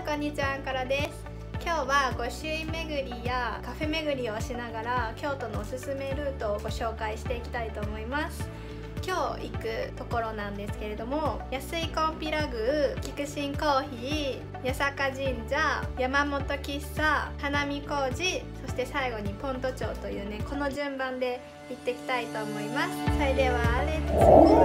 こんにちは、アンカラです。今日は御朱印巡りやカフェ巡りをしながら京都のおすすめルートをご紹介していきたいと思います。今日行くところなんですけれども、安井こんぴら宮、菊心コーヒー、八坂神社、山本喫茶、花見小路、そして最後にポント町というね、この順番で行ってきたいと思います。それではレッツゴー。